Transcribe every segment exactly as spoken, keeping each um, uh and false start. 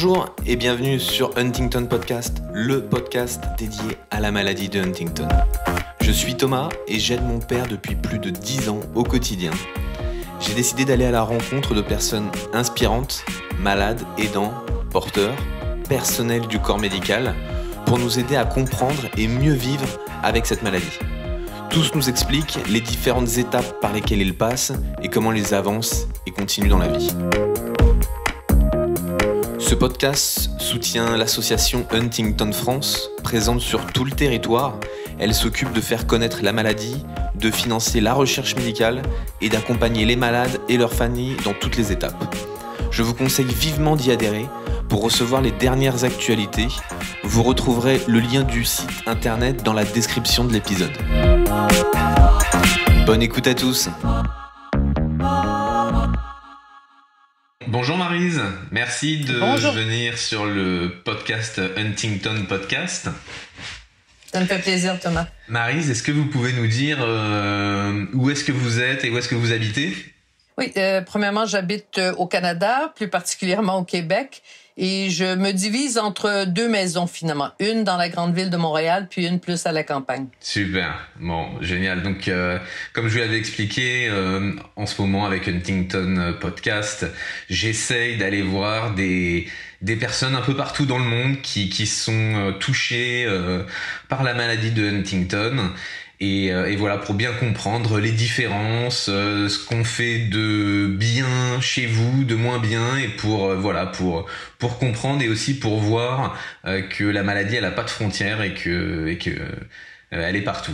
Bonjour et bienvenue sur Huntington Podcast, le podcast dédié à la maladie de Huntington. Je suis Thomas et j'aide mon père depuis plus de dix ans au quotidien. J'ai décidé d'aller à la rencontre de personnes inspirantes, malades, aidants, porteurs, personnels du corps médical, pour nous aider à comprendre et mieux vivre avec cette maladie. Tous nous expliquent les différentes étapes par lesquelles ils passent et comment ils avancent et continuent dans la vie. Ce podcast soutient l'association Huntington France, présente sur tout le territoire. Elle s'occupe de faire connaître la maladie, de financer la recherche médicale et d'accompagner les malades et leurs familles dans toutes les étapes. Je vous conseille vivement d'y adhérer pour recevoir les dernières actualités. Vous retrouverez le lien du site internet dans la description de l'épisode. Bonne écoute à tous. Bonjour Maryse, merci de Bonjour. venir sur le podcast Huntington Podcast. Ça me fait plaisir, Thomas. Maryse, est-ce que vous pouvez nous dire euh, où est-ce que vous êtes et où est-ce que vous habitez? Oui, euh, premièrement, j'habite euh, au Canada, plus particulièrement au Québec, et je me divise entre deux maisons finalement, une dans la grande ville de Montréal, puis une plus à la campagne. Super, bon, génial. Donc, euh, comme je vous l'avais expliqué, euh, en ce moment avec Huntington Podcast, j'essaye d'aller voir des des personnes un peu partout dans le monde qui qui sont euh, touchées euh, par la maladie de Huntington. Et, euh, et voilà, pour bien comprendre les différences, euh, ce qu'on fait de bien chez vous, de moins bien, et pour euh, voilà, pour pour comprendre et aussi pour voir euh, que la maladie elle a pas de frontières et que et que euh, elle est partout.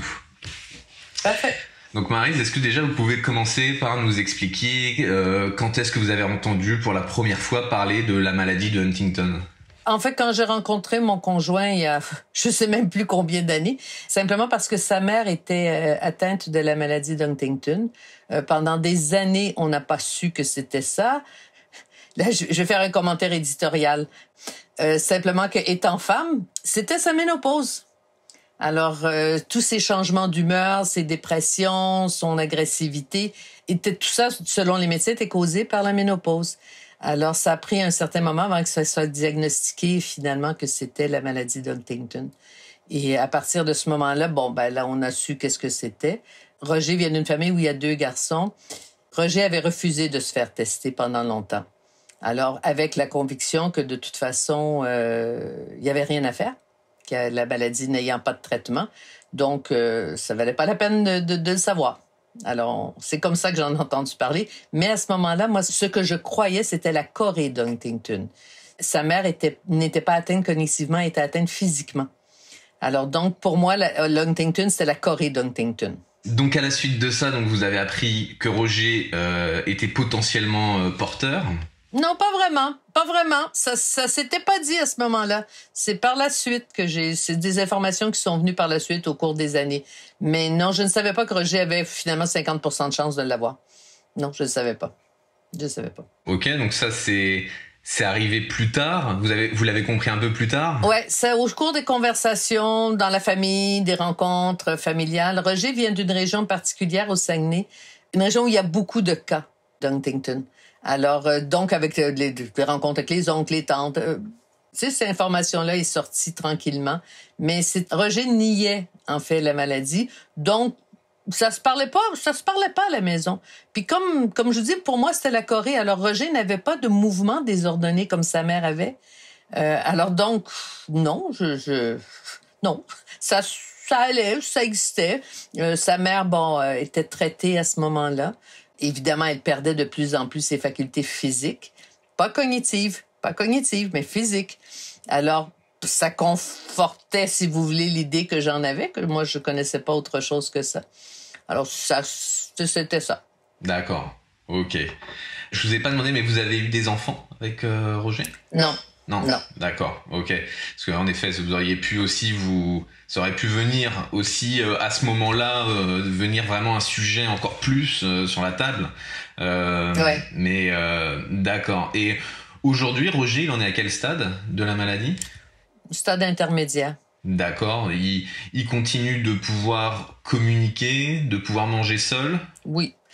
Parfait. Donc Maryse, est-ce que déjà vous pouvez commencer par nous expliquer euh, quand est-ce que vous avez entendu pour la première fois parler de la maladie de Huntington? En fait, quand j'ai rencontré mon conjoint il y a, je sais même plus combien d'années, simplement parce que sa mère était euh, atteinte de la maladie d'Huntington. Euh, pendant des années, on n'a pas su que c'était ça. Là, je, je vais faire un commentaire éditorial. Euh, simplement que, étant femme, c'était sa ménopause. Alors, euh, tous ces changements d'humeur, ses dépressions, son agressivité, était tout ça, selon les médecins, était causé par la ménopause. Alors, ça a pris un certain moment avant que ça soit diagnostiqué finalement que c'était la maladie d'Huntington. Et à partir de ce moment-là, bon, ben là, on a su qu'est-ce que c'était. Roger vient d'une famille où il y a deux garçons. Roger avait refusé de se faire tester pendant longtemps. Alors, avec la conviction que de toute façon, euh, il y avait rien à faire, que la maladie n'ayant pas de traitement. Donc, euh, ça valait pas la peine de, de, de le savoir. Alors, c'est comme ça que j'en ai entendu parler. Mais à ce moment-là, moi, ce que je croyais, c'était la chorée d'Huntington. Sa mère était, n'était pas atteinte cognitivement, elle était atteinte physiquement. Alors, donc, pour moi, la, l'Huntington, c'était la chorée d'Huntington. Donc à la suite de ça, donc vous avez appris que Roger euh, était potentiellement euh, porteur. Non, pas vraiment. Pas vraiment. Ça, ça s'était pas dit à ce moment-là. C'est par la suite que j'ai... C'est des informations qui sont venues par la suite au cours des années. Mais non, je ne savais pas que Roger avait finalement cinquante pour cent de chance de l'avoir. Non, je ne savais pas. Je ne savais pas. Ok, donc ça c'est c'est arrivé plus tard. Vous avez vous l'avez compris un peu plus tard. Ouais, c'est au cours des conversations dans la famille, des rencontres familiales. Roger vient d'une région particulière au Saguenay, une région où il y a beaucoup de cas d'Huntington. Alors, euh, donc, avec euh, les, les rencontres avec les oncles, les tantes, euh, tu sais, cette information-là est sortie tranquillement. Mais c'est, Roger niait, en fait, la maladie. Donc, ça se parlait pas, ça se parlait pas à la maison. Puis comme, comme je vous dis, pour moi, c'était la chorée. Alors, Roger n'avait pas de mouvement désordonné comme sa mère avait. Euh, alors donc, non, je, je, non, ça, ça allait, ça existait. Euh, sa mère, bon, euh, était traitée à ce moment-là. Évidemment, elle perdait de plus en plus ses facultés physiques. Pas cognitives, pas cognitives, mais physiques. Alors, ça confortait, si vous voulez, l'idée que j'en avais, que moi, je connaissais pas autre chose que ça. Alors, ça, c'était ça. D'accord, ok. Je vous ai pas demandé, mais vous avez eu des enfants avec euh, Roger? Non. Non, non. D'accord, ok. Parce qu'en effet, vous auriez pu aussi vous, ça aurait pu venir aussi euh, à ce moment-là, euh, venir vraiment un sujet encore plus euh, sur la table. Euh, ouais. Mais euh, d'accord. Et aujourd'hui, Roger, il en est à quel stade de la maladie? Stade intermédiaire. D'accord. Il, il continue de pouvoir communiquer, de pouvoir manger seul? Oui.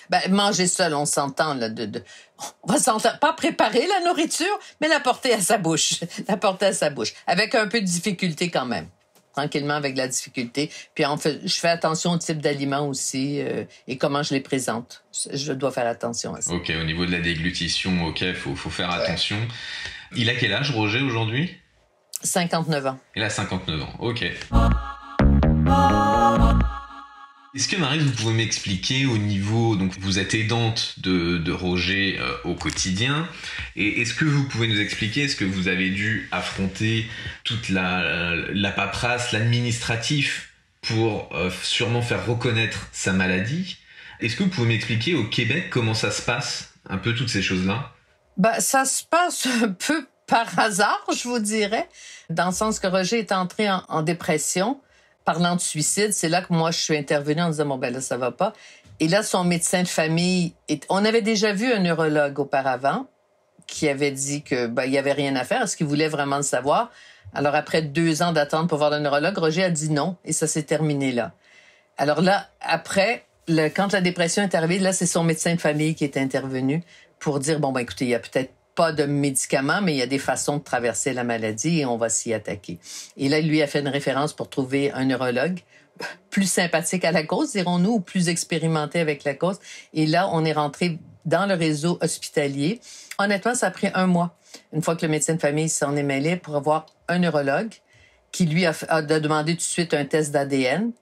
Ben, manger seul, on s'entend, là, de, de, on va s'entendre, pas préparer la nourriture, mais la porter à sa bouche. La porter à sa bouche. Avec un peu de difficulté quand même. Tranquillement, avec de la difficulté. Puis, on fait, je fais attention au type d'aliments aussi, euh, et comment je les présente. Je dois faire attention à ça. Ok, au niveau de la déglutition, ok, faut, faut faire attention. Il a quel âge, Roger, aujourd'hui? cinquante-neuf ans. Il a cinquante-neuf ans, ok. Est-ce que Maryse, vous pouvez m'expliquer au niveau, donc vous êtes aidante de, de Roger euh, au quotidien, et est-ce que vous pouvez nous expliquer, est-ce que vous avez dû affronter toute la, la paperasse, l'administratif pour euh, sûrement faire reconnaître sa maladie? Est-ce que vous pouvez m'expliquer au Québec comment ça se passe, un peu toutes ces choses-là? Ben, ça se passe un peu par hasard, je vous dirais, dans le sens que Roger est entré en, en dépression. Parlant de suicide, c'est là que moi, je suis intervenue en disant, bon, ben là, ça va pas. Et là, son médecin de famille, est... on avait déjà vu un neurologue auparavant qui avait dit que ben, il y avait rien à faire, est-ce qu'il voulait vraiment le savoir? Alors, après deux ans d'attente pour voir le neurologue, Roger a dit non, et ça s'est terminé là. Alors là, après, le... quand la dépression est arrivée, là, c'est son médecin de famille qui est intervenu pour dire, bon, ben écoutez, il y a peut-être pas de médicaments, mais il y a des façons de traverser la maladie et on va s'y attaquer. Et là, lui a fait une référence pour trouver un neurologue plus sympathique à la cause, dirons-nous, ou plus expérimenté avec la cause. Et là, on est rentré dans le réseau hospitalier. Honnêtement, ça a pris un mois, une fois que le médecin de famille s'en est mêlé, pour avoir un neurologue qui, lui, a, a demandé tout de suite un test d'A D N.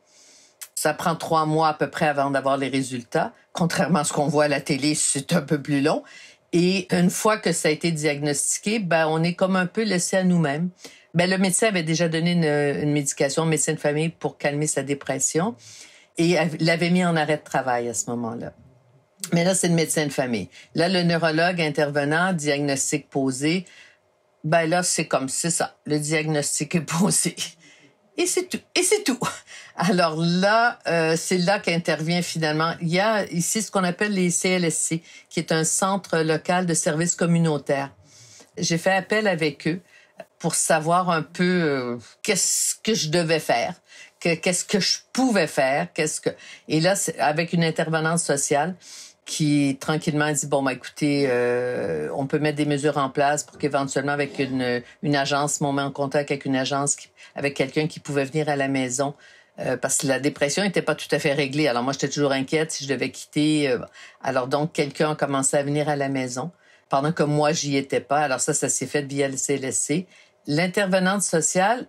Ça prend trois mois à peu près avant d'avoir les résultats. Contrairement à ce qu'on voit à la télé, c'est un peu plus long. Et une fois que ça a été diagnostiqué, ben on est comme un peu laissé à nous-mêmes. Ben le médecin avait déjà donné une, une médication, un médecin de famille, pour calmer sa dépression et l'avait mis en arrêt de travail à ce moment-là. Mais là, c'est le médecin de famille. Là, le neurologue intervenant, diagnostic posé, ben là, c'est comme, c'est ça, le diagnostic est posé. Et c'est tout. Et c'est tout. Alors là, euh, c'est là qu'intervient finalement. Il y a ici ce qu'on appelle les C L S C, qui est un centre local de services communautaires. J'ai fait appel avec eux pour savoir un peu euh, qu'est-ce que je devais faire, que, qu'est-ce que je pouvais faire, qu'est-ce que. Et là, c'est avec une intervenante sociale qui tranquillement a dit, bon, ben, écoutez, euh, on peut mettre des mesures en place pour qu'éventuellement, avec une, une agence, on met en contact avec une agence, qui, avec quelqu'un qui pouvait venir à la maison, euh, parce que la dépression n'était pas tout à fait réglée. Alors moi, j'étais toujours inquiète si je devais quitter. Euh, alors donc, quelqu'un a commencé à venir à la maison, pendant que moi, j'y étais pas. Alors ça, ça s'est fait via le C L S C. L'intervenante sociale,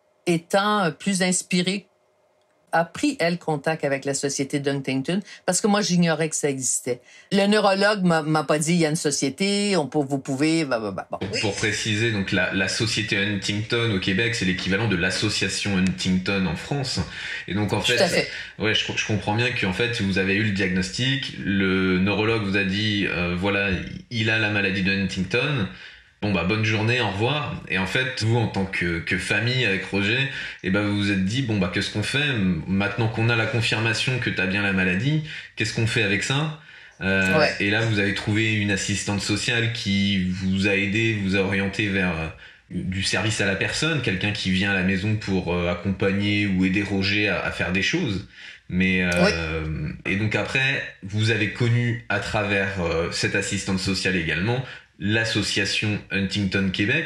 étant plus inspirée, a pris, elle, contact avec la Société d'Huntington, parce que moi, j'ignorais que ça existait. Le neurologue m'a, m'a pas dit, il y a une société, on peut, vous pouvez... Bah, bah, bah, bon. Pour, pour préciser, donc la, la Société Huntington au Québec, c'est l'équivalent de l'Association Huntington en France. Et donc, en fait, Tout à fait. Ouais, je, je comprends bien qu'en fait, vous avez eu le diagnostic, le neurologue vous a dit, euh, voilà, il a la maladie de Huntington. Bon bah bonne journée, au revoir. Et en fait, vous en tant que, que famille avec Roger, et ben vous vous êtes dit bon bah qu'est-ce qu'on fait maintenant qu'on a la confirmation que t'as bien la maladie, qu'est-ce qu'on fait avec ça? euh, Ouais. Et là vous avez trouvé une assistante sociale qui vous a aidé, vous a orienté vers euh, du service à la personne, quelqu'un qui vient à la maison pour euh, accompagner ou aider Roger à, à faire des choses. Mais euh, oui. Et donc après, vous avez connu à travers euh, cette assistante sociale également l'association Huntington Québec,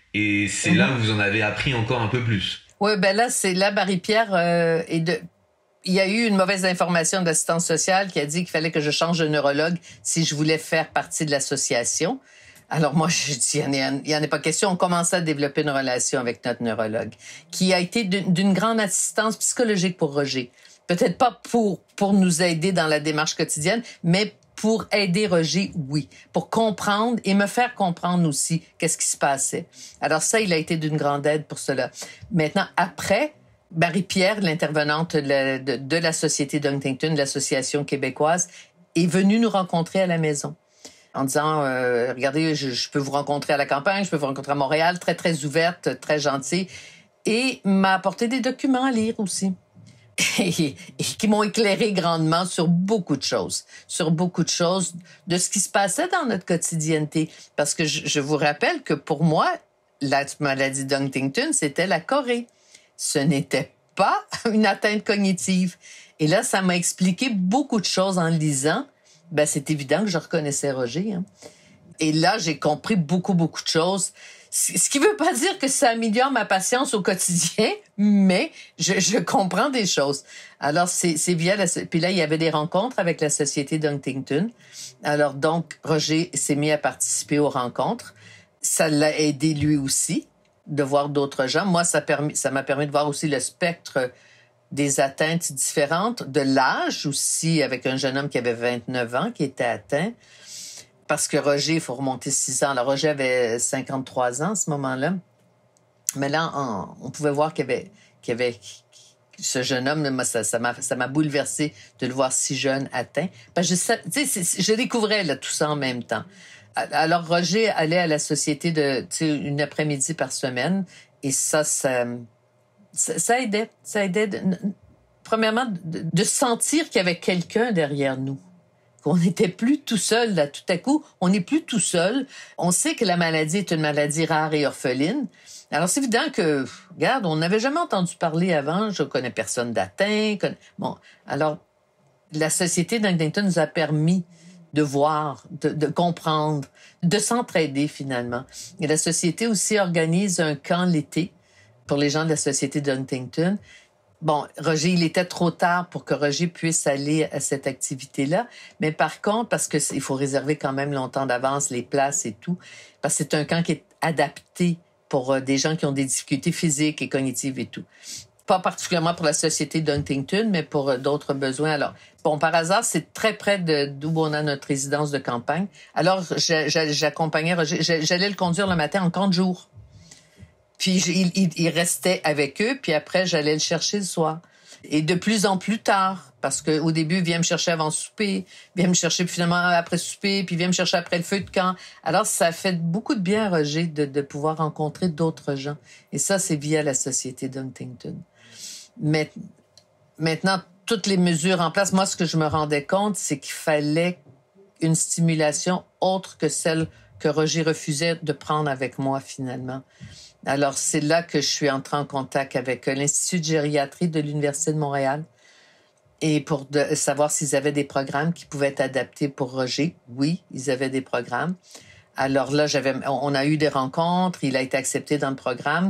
et c'est mmh. là où vous en avez appris encore un peu plus. Oui, ben là, c'est là, Marie-Pierre, euh, et de... il y a eu une mauvaise information de l'assistance sociale qui a dit qu'il fallait que je change de neurologue si je voulais faire partie de l'association. Alors moi, je dis, il n'y en, en a pas question. On commençait à développer une relation avec notre neurologue, qui a été d'une, d'une grande assistance psychologique pour Roger. Peut-être pas pour, pour nous aider dans la démarche quotidienne, mais pour aider Roger, oui. Pour comprendre et me faire comprendre aussi qu'est-ce qui se passait. Alors ça, il a été d'une grande aide pour cela. Maintenant, après, Marie-Pierre, l'intervenante de la, de, de la Société d'Huntington, de l'Association québécoise, est venue nous rencontrer à la maison. En disant, euh, regardez, je, je peux vous rencontrer à la campagne, je peux vous rencontrer à Montréal, très, très ouverte, très gentille. Et m'a apporté des documents à lire aussi. Et, et qui m'ont éclairé grandement sur beaucoup de choses, sur beaucoup de choses de ce qui se passait dans notre quotidienneté. Parce que je, je vous rappelle que pour moi, la maladie d'Huntington, c'était la chorée. Ce n'était pas une atteinte cognitive. Et là, ça m'a expliqué beaucoup de choses en lisant ben c'est évident que je reconnaissais Roger. Hein. Et là, j'ai compris beaucoup, beaucoup de choses. Ce qui veut pas dire que ça améliore ma patience au quotidien, mais je, je comprends des choses. Alors, c'est, c'est via la... Puis là, il y avait des rencontres avec la Société d'Huntington. Alors, donc, Roger s'est mis à participer aux rencontres. Ça l'a aidé lui aussi de voir d'autres gens. Moi, ça, permis, ça m'a permis de voir aussi le spectre des atteintes différentes, de l'âge aussi, avec un jeune homme qui avait vingt-neuf ans, qui était atteint. Parce que Roger, il faut remonter six ans. Alors, Roger avait cinquante-trois ans à ce moment-là. Mais là, on, on pouvait voir qu'il y avait, qu'il y avait ce jeune homme, moi, ça, ça, m'a, ça m'a bouleversé de le voir si jeune atteint. Parce que je, tu sais, je découvrais là, tout ça en même temps. Alors, Roger allait à la société de, tu sais, une après-midi par semaine. Et ça, ça, ça, ça aidait. Ça aidait, de, premièrement, de, de sentir qu'il y avait quelqu'un derrière nous. On n'était plus tout seul, là, tout à coup. On n'est plus tout seul. On sait que la maladie est une maladie rare et orpheline. Alors, c'est évident que, regarde, on n'avait jamais entendu parler avant. Je connais personne d'atteint. Connais... Bon, alors, la Société d'Huntington nous a permis de voir, de, de comprendre, de s'entraider, finalement. Et la Société aussi organise un camp l'été pour les gens de la Société d'Huntington. Bon, Roger, il était trop tard pour que Roger puisse aller à cette activité-là. Mais par contre, parce que il faut réserver quand même longtemps d'avance les places et tout, parce que c'est un camp qui est adapté pour euh, des gens qui ont des difficultés physiques et cognitives et tout. Pas particulièrement pour la Société d'Huntington, mais pour euh, d'autres besoins. Alors, bon, par hasard, c'est très près de, d'où on a notre résidence de campagne. Alors, j'accompagnais Roger. J'allais le conduire le matin en camp de jour. Puis il, il, il restait avec eux, puis après, j'allais le chercher le soir. Et de plus en plus tard, parce qu'au début, il vient me chercher avant le souper, il vient me chercher finalement après le souper, puis il vient me chercher après le feu de camp. Alors, ça fait beaucoup de bien, Roger, de, de pouvoir rencontrer d'autres gens. Et ça, c'est via la Société d'Huntington. Mais maintenant, toutes les mesures en place, moi, ce que je me rendais compte, c'est qu'il fallait une stimulation autre que celle que Roger refusait de prendre avec moi, finalement. Alors, c'est là que je suis entrée en contact avec l'Institut de gériatrie de l'Université de Montréal et pour de, savoir s'ils avaient des programmes qui pouvaient être adaptés pour Roger. Oui, ils avaient des programmes. Alors là, j'avais, on a eu des rencontres, il a été accepté dans le programme.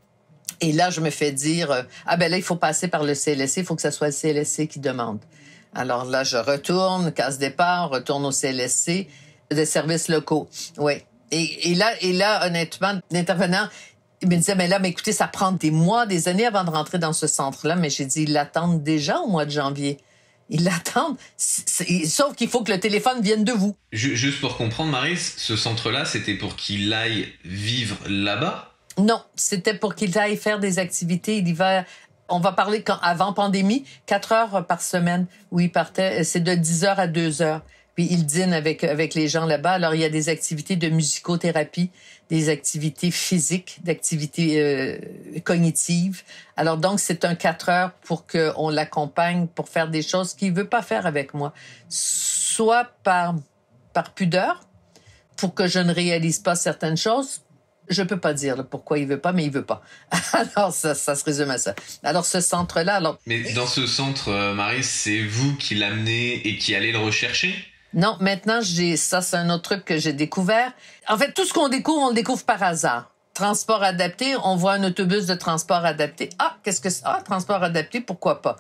Et là, je me fais dire, ah ben là, il faut passer par le C L S C, il faut que ce soit le C L S C qui demande. Alors là, je retourne, casse départ, retourne au C L S C, des services locaux. Oui. Et, et là, et là, honnêtement, l'intervenant, il me disait, mais là, mais écoutez, ça prend des mois, des années avant de rentrer dans ce centre-là. Mais j'ai dit, ils l'attendent déjà au mois de janvier. Ils l'attendent. C'est... Sauf qu'il faut que le téléphone vienne de vous. Juste pour comprendre, Maryse, ce centre-là, c'était pour qu'il aille vivre là-bas? Non, c'était pour qu'il aille faire des activités. Il y va... On va parler quand, avant pandémie, quatre heures par semaine où il partait. C'est de dix heures à deux heures. Puis il dîne avec, avec les gens là-bas. Alors, il y a des activités de musicothérapie, des activités physiques, d'activités euh, cognitives. Alors, donc, c'est un quatre heures pour qu'on l'accompagne pour faire des choses qu'il veut pas faire avec moi. Soit par, par pudeur, pour que je ne réalise pas certaines choses. Je peux pas dire là, pourquoi il veut pas, mais il veut pas. Alors, ça, ça se résume à ça. Alors, ce centre-là... alors. Mais dans ce centre, euh, Maryse, c'est vous qui l'amenez et qui allez le rechercher? Non, maintenant, j'ai ça, c'est un autre truc que j'ai découvert. En fait, tout ce qu'on découvre, on le découvre par hasard. Transport adapté, on voit un autobus de transport adapté. Ah, qu'est-ce que c'est? Ah, transport adapté, pourquoi pas?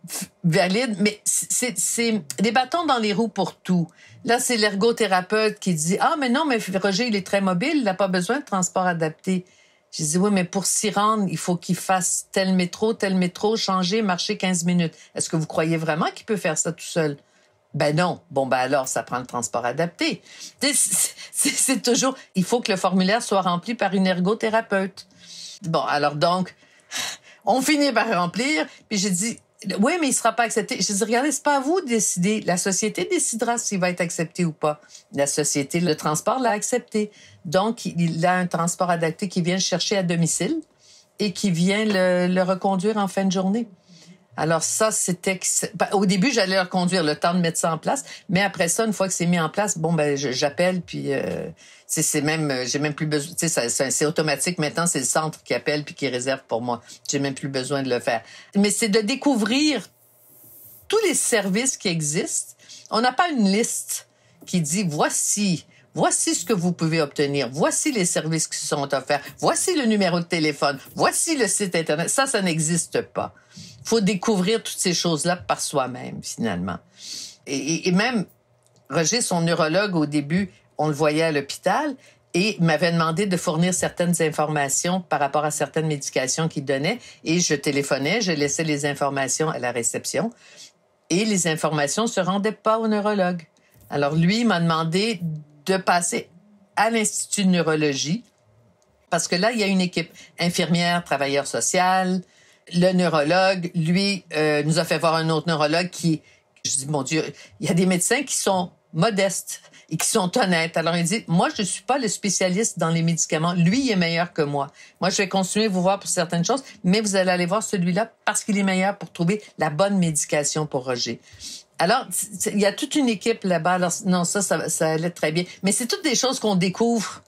Valide, mais c'est, c'est des bâtons dans les roues pour tout. Là, c'est l'ergothérapeute qui dit, ah, mais non, mais Roger, il est très mobile, il n'a pas besoin de transport adapté. J'ai dit, oui, mais pour s'y rendre, il faut qu'il fasse tel métro, tel métro, changer, marcher quinze minutes. Est-ce que vous croyez vraiment qu'il peut faire ça tout seul? Ben non. Bon, ben alors, ça prend le transport adapté. C'est, c'est, c'est toujours... Il faut que le formulaire soit rempli par une ergothérapeute. Bon, alors donc, on finit par remplir, puis j'ai dit, oui, mais il sera pas accepté. J'ai dit, regardez, c'est pas à vous de décider. La société décidera s'il va être accepté ou pas. La société, le transport l'a accepté. Donc, il a un transport adapté qui vient le chercher à domicile et qui vient le, le reconduire en fin de journée. Alors ça, c'était... Au début, j'allais leur conduire le temps de mettre ça en place, mais après ça, une fois que c'est mis en place, bon, ben j'appelle, puis euh, c'est, c'est même... J'ai même plus besoin... Tu sais, c'est, c'est automatique. Maintenant, c'est le centre qui appelle puis qui réserve pour moi. J'ai même plus besoin de le faire. Mais c'est de découvrir tous les services qui existent On n'a pas une liste qui dit voici, voici ce que vous pouvez obtenir, voici les services qui sont offerts, voici le numéro de téléphone, voici le site Internet. Ça, ça n'existe pas. Il faut découvrir toutes ces choses-là par soi-même, finalement. Et, et même, Roger, son neurologue, au début, on le voyait à l'hôpital et m'avait demandé de fournir certaines informations par rapport à certaines médications qu'il donnait. Et je téléphonais, je laissais les informations à la réception. Et les informations ne se rendaient pas au neurologue. Alors, lui, il m'a demandé de passer à l'Institut de neurologie parce que là, il y a une équipe infirmière, travailleur social, le neurologue. Lui, euh, nous a fait voir un autre neurologue qui... Je dis, mon Dieu, il y a des médecins qui sont modestes et qui sont honnêtes. Alors, il dit, moi, je ne suis pas le spécialiste dans les médicaments. Lui, il est meilleur que moi. Moi, je vais continuer à vous voir pour certaines choses, mais vous allez aller voir celui-là parce qu'il est meilleur pour trouver la bonne médication pour Roger. Alors, il y a toute une équipe là-bas. Alors, non, ça, ça, ça allait très bien. Mais c'est toutes des choses qu'on découvre.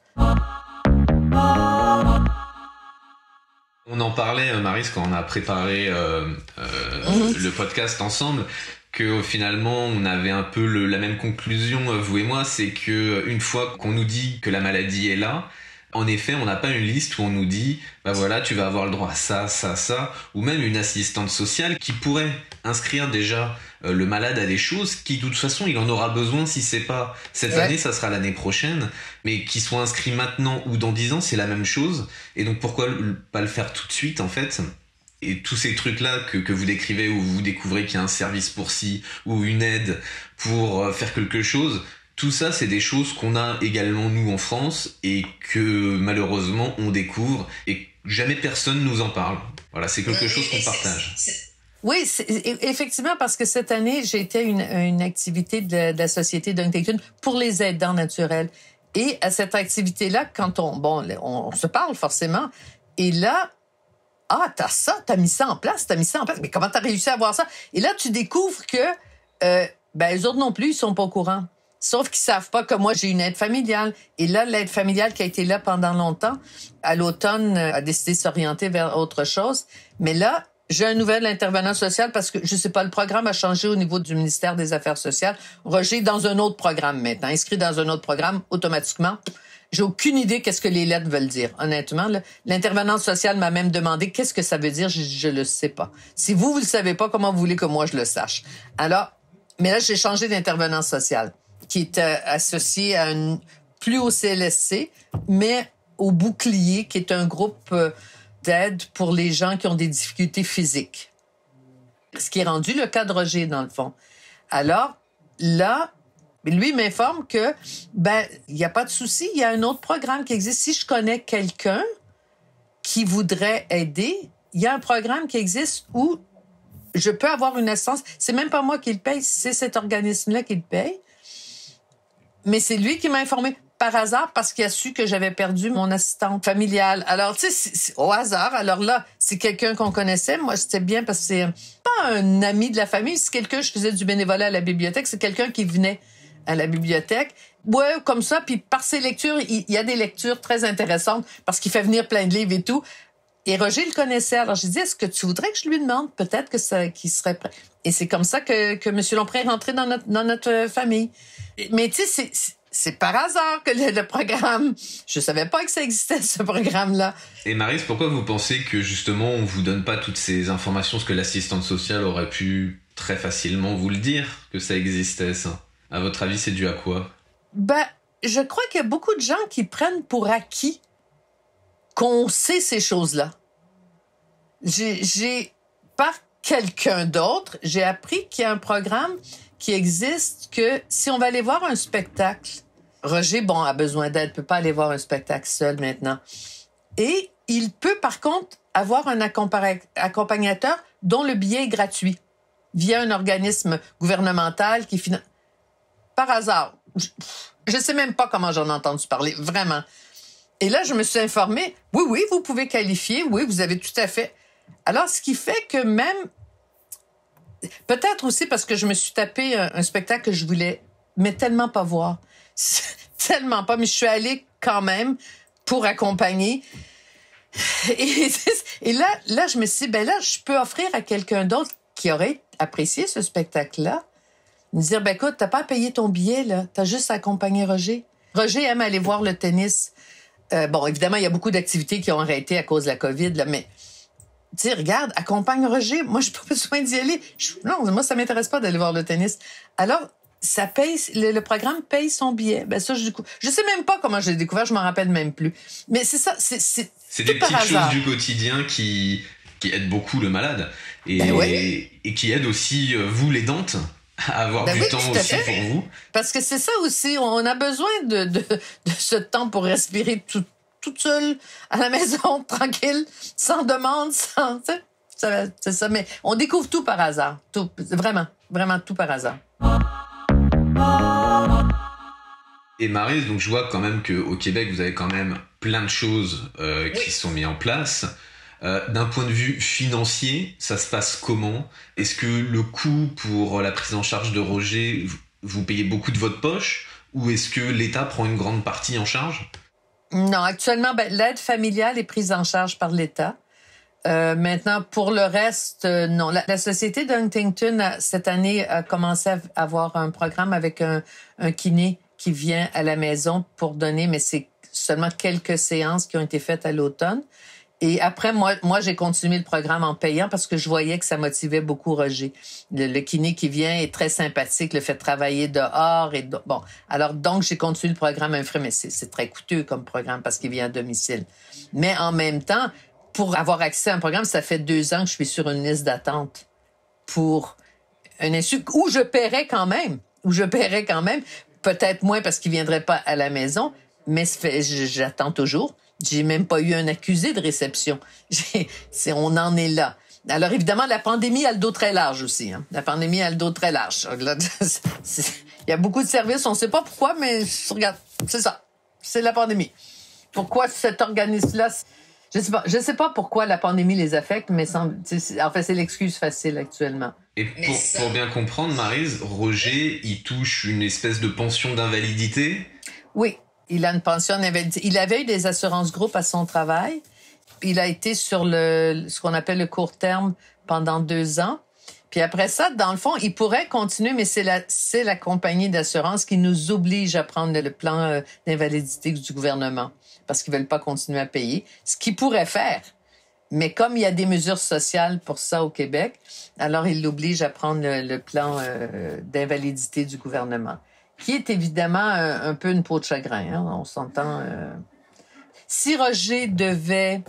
On en parlait, Maryse, quand on a préparé euh, euh, mmh. le podcast ensemble, que finalement on avait un peu le, la même conclusion, vous et moi, c'est que une fois qu'on nous dit que la maladie est là, en effet, on n'a pas une liste où on nous dit, bah voilà, tu vas avoir le droit à ça, ça, ça, ou même une assistante sociale qui pourrait inscrire déjà euh, le malade à des choses qui, de toute façon, il en aura besoin. Si c'est pas cette ouais. année, ça sera l'année prochaine, mais qui soit inscrit maintenant ou dans dix ans, c'est la même chose. Et donc pourquoi pas le faire tout de suite, en fait? Et tous ces trucs-là que, que vous décrivez, où vous découvrez qu'il y a un service pour ci, ou une aide pour euh, faire quelque chose, tout ça, c'est des choses qu'on a également, nous, en France, et que, malheureusement, on découvre, et jamais personne nous en parle. Voilà, c'est quelque chose qu'on partage. Oui, c'est, effectivement, parce que cette année, j'ai été à une, une activité de la, de la Société d'Huntington pour les aidants naturels. Et à cette activité-là, quand on... Bon, on, on se parle, forcément, et là... Ah, t'as ça, t'as mis ça en place, t'as mis ça en place. Mais comment t'as réussi à avoir ça? Et là, tu découvres que, euh, ben, eux autres non plus, ils sont pas au courant. Sauf qu'ils savent pas que moi, j'ai une aide familiale. Et là, l'aide familiale qui a été là pendant longtemps, à l'automne, a décidé de s'orienter vers autre chose. Mais là, j'ai un nouvel intervenant social parce que, je sais pas, le programme a changé au niveau du ministère des Affaires sociales. Roger est dans un autre programme maintenant, inscrit dans un autre programme, automatiquement. J'ai aucune idée qu'est-ce que les lettres veulent dire. Honnêtement, là, l'intervenante sociale m'a même demandé qu'est-ce que ça veut dire. Je, je le sais pas. Si vous, vous le savez pas, comment vous voulez que moi je le sache? Alors, mais là, j'ai changé d'intervenant social, qui est euh, associé à une, plus au C L S C, mais au Bouclier, qui est un groupe euh, d'aide pour les gens qui ont des difficultés physiques. Ce qui est rendu le cas de Roger, dans le fond. Alors, là, lui m'informe que, ben, il n'y a pas de souci, il y a un autre programme qui existe. Si je connais quelqu'un qui voudrait aider, il y a un programme qui existe où je peux avoir une assistance. C'est même pas moi qui le paye, c'est cet organisme-là qui le paye. Mais c'est lui qui m'a informé par hasard parce qu'il a su que j'avais perdu mon assistante familiale. Alors, tu sais, c'est, c'est au hasard. Alors là, c'est quelqu'un qu'on connaissait. Moi, c'était bien parce que c'est pas un ami de la famille. C'est quelqu'un, je faisais du bénévolat à la bibliothèque. C'est quelqu'un qui venait à la bibliothèque. Ouais, comme ça. Puis par ses lectures, il, il y a des lectures très intéressantes parce qu'il fait venir plein de livres et tout. Et Roger le connaissait. Alors, j'ai dit, est-ce que tu voudrais que je lui demande? Peut-être que ça, qu'il serait prêt. Et c'est comme ça que, que M. Lompré est rentré dans notre, dans notre famille. Mais tu sais, c'est, c'est, c'est par hasard que le, le programme... Je savais pas que ça existait, ce programme-là. Et Maryse, pourquoi vous pensez que, justement, on vous donne pas toutes ces informations? Parce que l'assistante sociale aurait pu très facilement vous le dire, que ça existait, ça. À votre avis, c'est dû à quoi? Ben, je crois qu'il y a beaucoup de gens qui prennent pour acquis qu'on sait ces choses-là. J'ai, j'ai par quelqu'un d'autre, j'ai appris qu'il y a un programme qui existe que si on va aller voir un spectacle, Roger, bon, a besoin d'aide, peut pas aller voir un spectacle seul maintenant. Et il peut, par contre, avoir un accompagnateur dont le billet est gratuit via un organisme gouvernemental qui finance. Par hasard. Je ne sais même pas comment j'en ai entendu parler, vraiment. Et là, je me suis informée. Oui, oui, vous pouvez qualifier. Oui, vous avez tout à fait. Alors, ce qui fait que même... Peut-être aussi parce que je me suis tapé un, un spectacle que je voulais, mais tellement pas voir. Tellement pas. Mais je suis allée quand même pour accompagner. Et, et là, là, je me suis dit, ben là, je peux offrir à quelqu'un d'autre qui aurait apprécié ce spectacle-là Me dire, ben écoute, t'as pas à payer ton billet, là. T'as juste à accompagner Roger. Roger aime aller voir le tennis. Euh, bon, évidemment, il y a beaucoup d'activités qui ont arrêté à cause de la COVID, là, mais tu sais, regarde, accompagne Roger. Moi, j'ai pas besoin d'y aller. Je, non, moi, ça m'intéresse pas d'aller voir le tennis. Alors, ça paye, le, le programme paye son billet. Ben ça, je découvre. Je sais même pas comment je l'ai découvert, je m'en rappelle même plus. Mais c'est ça, c'est c'est C'est tout des par petites hasard. choses du quotidien qui qui aident beaucoup le malade et Ben oui. et qui aident aussi euh, vous les dentes à avoir Ben du oui, temps tout à aussi fait. pour vous. Parce que c'est ça aussi, on a besoin de, de, de ce temps pour respirer tout, toute seule à la maison, tranquille, sans demande, sans... Tu sais, ça, c'est ça, mais on découvre tout par hasard. Tout, vraiment, vraiment tout par hasard. Et Maryse, donc je vois quand même qu'au Québec, vous avez quand même plein de choses euh, qui Oui. sont mises en place. Euh, d'un point de vue financier, ça se passe comment? Est-ce que le coût pour la prise en charge de Roger, vous- vous payez beaucoup de votre poche? Ou est-ce que l'État prend une grande partie en charge? Non, actuellement, ben, l'aide familiale est prise en charge par l'État. Euh, maintenant, pour le reste, euh, non. La, la Société d'Huntington, a- cette année, a commencé à avoir un programme avec un, un kiné qui vient à la maison pour donner, mais c'est seulement quelques séances qui ont été faites à l'automne. Et après, moi, moi, j'ai continué le programme en payant parce que je voyais que ça motivait beaucoup Roger. Le, le kiné qui vient est très sympathique, le fait travailler dehors et do- bon. Alors donc, j'ai continué le programme un frais, mais c'est, c'est très coûteux comme programme parce qu'il vient à domicile. Mais en même temps, pour avoir accès à un programme, ça fait deux ans que je suis sur une liste d'attente pour un insu où je paierais quand même, où je paierais quand même, peut-être moins parce qu'il viendrait pas à la maison, mais ça fait, j'attends toujours. J'ai même pas eu un accusé de réception. J'ai, c'est, on en est là. Alors évidemment, la pandémie a le dos très large aussi. Hein. La pandémie a le dos très large. Là, c'est, il y a beaucoup de services, on sait pas pourquoi, mais regarde, c'est ça. C'est la pandémie. Pourquoi cet organisme-là... Je sais pas, je sais pas pourquoi la pandémie les affecte, mais sans, c'est, en fait, c'est l'excuse facile actuellement. Et pour, ça... pour bien comprendre, Maryse, Roger, il touche une espèce de pension d'invalidité? Oui, il a une pension d'invalidité. Il avait eu des assurances groupes à son travail. Il a été sur le ce qu'on appelle le court terme pendant deux ans. Puis après ça, dans le fond, il pourrait continuer, mais c'est la, c'est la compagnie d'assurance qui nous oblige à prendre le plan euh, d'invalidité du gouvernement parce qu'ils veulent pas continuer à payer. Ce qu'ils pourraient faire. Mais comme il y a des mesures sociales pour ça au Québec, alors ils l'obligent à prendre le, le plan euh, d'invalidité du gouvernement, qui est évidemment un, un peu une peau de chagrin. Hein, on s'entend. Euh... Si Roger devait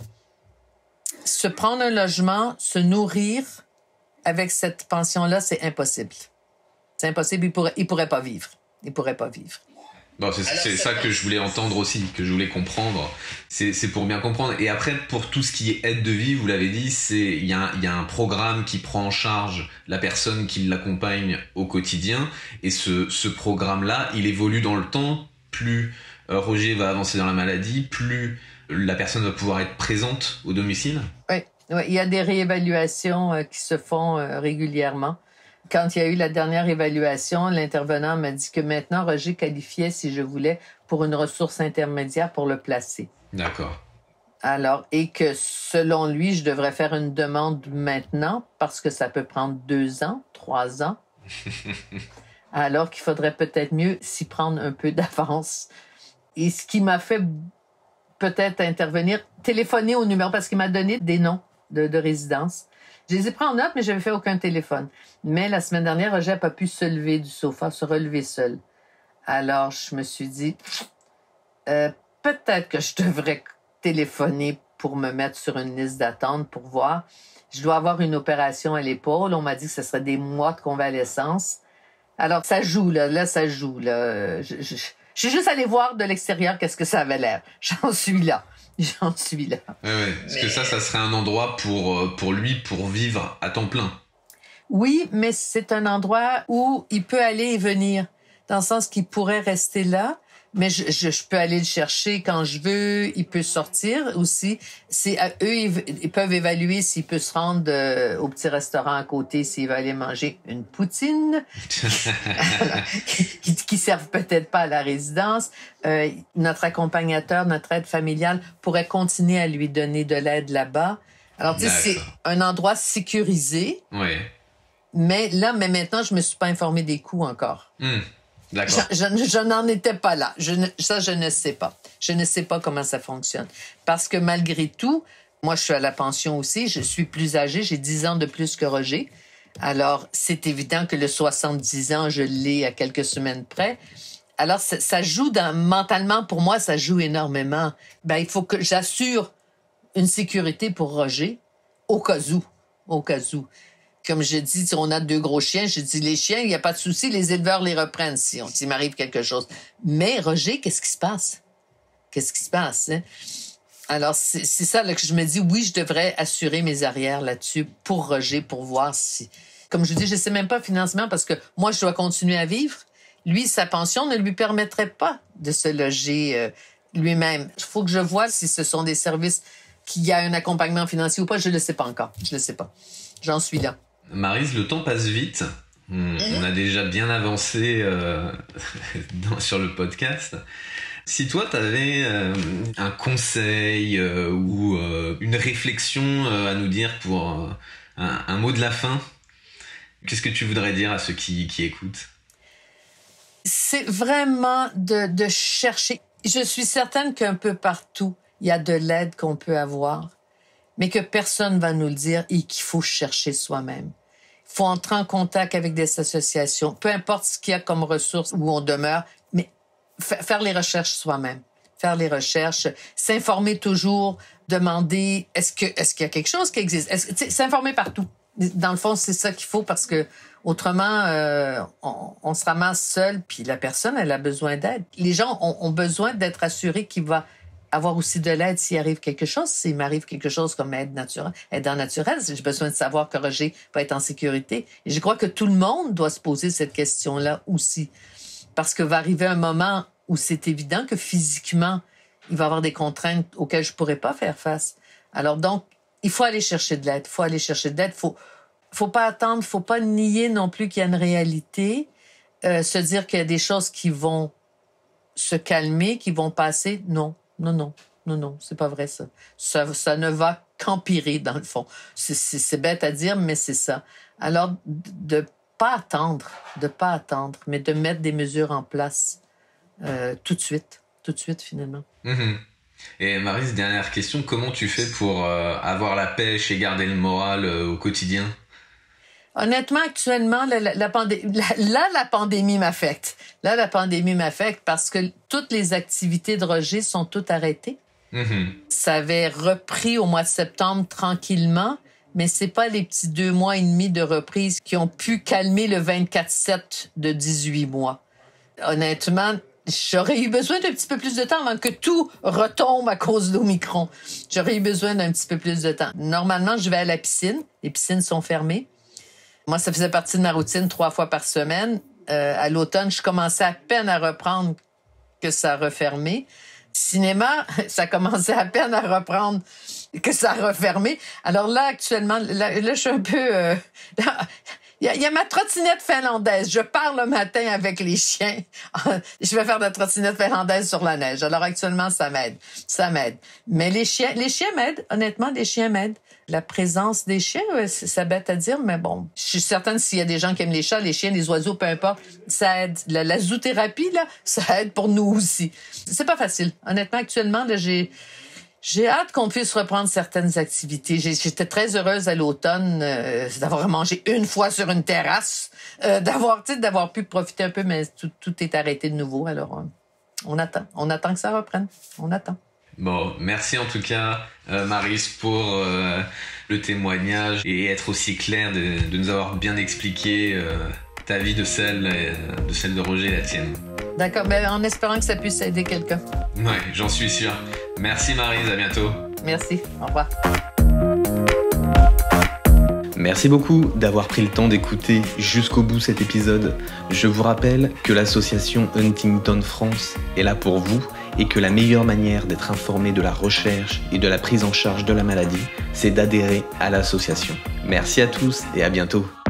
se prendre un logement, se nourrir avec cette pension-là, c'est impossible. C'est impossible. Il pourrait, il pourrait pas vivre. Il pourrait pas vivre. Bon, c'est, c'est ça que je voulais entendre aussi, que je voulais comprendre. C'est, c'est pour bien comprendre. Et après, pour tout ce qui est aide de vie, vous l'avez dit, c'est il y a, il y a un programme qui prend en charge la personne qui l'accompagne au quotidien. Et ce, ce programme-là, il évolue dans le temps. Plus euh, Roger va avancer dans la maladie, plus la personne va pouvoir être présente au domicile. Oui, oui, il y a des réévaluations euh, qui se font euh, régulièrement. Quand il y a eu la dernière évaluation, l'intervenant m'a dit que maintenant, Roger qualifiait, si je voulais, pour une ressource intermédiaire pour le placer. D'accord. Alors, et que selon lui, je devrais faire une demande maintenant parce que ça peut prendre deux ans, trois ans. Alors qu'il faudrait peut-être mieux s'y prendre un peu d'avance. Et ce qui m'a fait peut-être intervenir, téléphoner au numéro, parce qu'il m'a donné des noms de, de résidence. Je les ai pris en note, mais je n'avais fait aucun téléphone. Mais la semaine dernière, Roger n'a pas pu se lever du sofa, se relever seul. Alors, je me suis dit, euh, peut-être que je devrais téléphoner pour me mettre sur une liste d'attente pour voir. Je dois avoir une opération à l'épaule. On m'a dit que ce serait des mois de convalescence. Alors, ça joue, là. Là, ça joue, là. Je, je, je suis juste allée voir de l'extérieur qu'est-ce que ça avait l'air. J'en suis là. J'en suis là. Ouais, ouais. Parce mais... que ça, ça serait un endroit pour, pour lui, pour vivre à temps plein. Oui, mais c'est un endroit où il peut aller et venir. Dans le sens qu'il pourrait rester là, mais je, je, je peux aller le chercher quand je veux. Il peut sortir aussi. C'est à eux, ils, ils peuvent évaluer s'il peut se rendre euh, au petit restaurant à côté, s'il va aller manger une poutine, qui, qui servent peut-être pas à la résidence. Euh, notre accompagnateur, notre aide familiale pourrait continuer à lui donner de l'aide là-bas. Alors, tu sais, c'est un endroit sécurisé. Ouais. Mais là, mais maintenant, je me suis pas informée des coûts encore. Mmh. D'accord. Je, je, je n'en étais pas là. Je ne, ça, je ne sais pas. Je ne sais pas comment ça fonctionne. Parce que malgré tout, moi, je suis à la pension aussi. Je suis plus âgée. J'ai dix ans de plus que Roger. Alors, c'est évident que le soixante-dix ans, je l'ai à quelques semaines près. Alors, ça, ça joue dans, mentalement, pour moi, ça joue énormément. Ben, il faut que j'assure une sécurité pour Roger, au cas où. Au cas où. Comme je dis, si on a deux gros chiens, je dis les chiens, il n'y a pas de souci, les éleveurs les reprennent si on, s'il m'arrive quelque chose. Mais Roger, qu'est-ce qui se passe? Qu'est-ce qui se passe? Hein? Alors, c'est, c'est ça là, que je me dis, oui, je devrais assurer mes arrières là-dessus pour Roger, pour voir si... Comme je dis, je ne sais même pas financement parce que moi, je dois continuer à vivre. Lui, sa pension ne lui permettrait pas de se loger euh, lui-même. Il faut que je vois si ce sont des services qu'il y a un accompagnement financier ou pas. Je ne le sais pas encore. Je ne le sais pas. J'en suis là. Maryse, le temps passe vite. On, mmh. on a déjà bien avancé euh, dans, sur le podcast. Si toi, tu avais euh, un conseil euh, ou euh, une réflexion euh, à nous dire pour euh, un, un mot de la fin, qu'est-ce que tu voudrais dire à ceux qui, qui écoutent? C'est vraiment de, de chercher. Je suis certaine qu'un peu partout, il y a de l'aide qu'on peut avoir, mais que personne ne va nous le dire et qu'il faut chercher soi-même. Il faut entrer en contact avec des associations, peu importe ce qu'il y a comme ressources où on demeure, mais fa- faire les recherches soi-même. Faire les recherches, s'informer toujours, demander est-ce que est-ce qu'il y a quelque chose qui existe, est-ce, s'informer partout. Dans le fond, c'est ça qu'il faut parce que autrement, euh, on, on se ramasse seul, puis la personne, elle a besoin d'aide. Les gens ont, ont besoin d'être assurés qu'il va avoir aussi de l'aide s'il arrive quelque chose. S'il m'arrive quelque chose comme aide naturelle, aide en naturel, j'ai besoin de savoir que Roger va être en sécurité. Et je crois que tout le monde doit se poser cette question-là aussi. Parce que va arriver un moment où c'est évident que physiquement, il va y avoir des contraintes auxquelles je ne pourrais pas faire face. Alors donc, il faut aller chercher de l'aide. Il faut aller chercher de l'aide. Il faut, faut pas attendre, il faut pas nier non plus qu'il y a une réalité. Euh, se dire qu'il y a des choses qui vont se calmer, qui vont passer. Non. Non, non, non, non, c'est pas vrai ça. Ça, ça ne va qu'empirer dans le fond. C'est, c'est, c'est bête à dire, mais c'est ça. Alors, de pas attendre, de pas attendre, mais de mettre des mesures en place euh, tout de suite, tout de suite finalement. Mmh. Et Maryse, dernière question, comment tu fais pour euh, avoir la pêche et garder le moral euh, au quotidien? Honnêtement, actuellement, la, la, la pandé- la, là, la pandémie m'affecte. Là, la pandémie m'affecte parce que toutes les activités de Roger sont toutes arrêtées. Mm-hmm. Ça avait repris au mois de septembre tranquillement, mais c'est pas les petits deux mois et demi de reprise qui ont pu calmer le vingt-quatre sept de dix-huit mois. Honnêtement, j'aurais eu besoin d'un petit peu plus de temps avant que tout retombe à cause de l'Omicron. J'aurais eu besoin d'un petit peu plus de temps. Normalement, je vais à la piscine. Les piscines sont fermées. Moi, ça faisait partie de ma routine trois fois par semaine. Euh, à l'automne, je commençais à peine à reprendre que ça a refermé. Cinéma, ça commençait à peine à reprendre que ça a refermé. Alors là, actuellement, là, là je suis un peu... Euh, Il y, a, il y a ma trottinette finlandaise. Je pars le matin avec les chiens. Je vais faire de la trottinette finlandaise sur la neige. Alors actuellement, ça m'aide. Ça m'aide. Mais les chiens, les chiens m'aident. Honnêtement, les chiens m'aident. La présence des chiens, c'est, c'est bête à dire, mais bon. Je suis certaine s'il y a des gens qui aiment les chats, les chiens, les oiseaux, peu importe, ça aide. La, la zoothérapie, là, ça aide pour nous aussi. C'est pas facile. Honnêtement, actuellement, là, j'ai... J'ai hâte qu'on puisse reprendre certaines activités. J'ai, j'étais très heureuse à l'automne euh, d'avoir mangé une fois sur une terrasse, euh, d'avoir, tu sais, d'avoir pu profiter un peu, mais tout, tout est arrêté de nouveau. Alors, euh, on attend. On attend que ça reprenne. On attend. Bon, merci en tout cas, euh, Maryse, pour euh, le témoignage et être aussi clair de, de nous avoir bien expliqué euh, ta vie de celle, euh, de celle de Roger et la tienne. D'accord, ben, en espérant que ça puisse aider quelqu'un. Ouais, j'en suis sûr. Merci Maryse, à bientôt. Merci, au revoir. Merci beaucoup d'avoir pris le temps d'écouter jusqu'au bout cet épisode. Je vous rappelle que l'association Huntington France est là pour vous et que la meilleure manière d'être informé de la recherche et de la prise en charge de la maladie, c'est d'adhérer à l'association. Merci à tous et à bientôt.